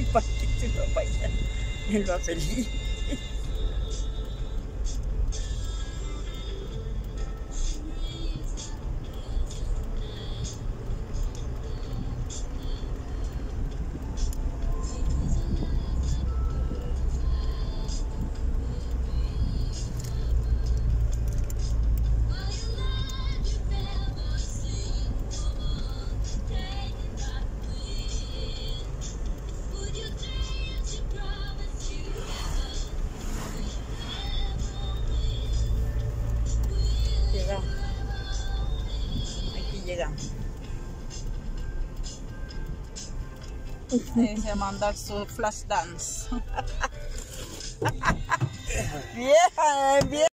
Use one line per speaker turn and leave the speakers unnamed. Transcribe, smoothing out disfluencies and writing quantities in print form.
Paquito y papá ya. Él va feliz. Llegamos. Aquí llegamos.
Se manda su flash dance.
Bien, bien.